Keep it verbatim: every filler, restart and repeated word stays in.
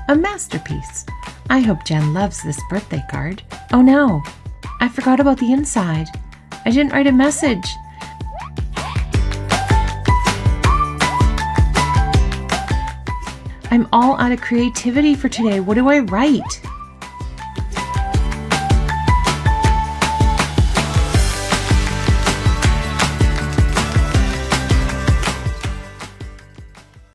A masterpiece. I hope Jen loves this birthday card. Oh no, I forgot about the inside. I didn't write a message. I'm all out of creativity for today. What do I write?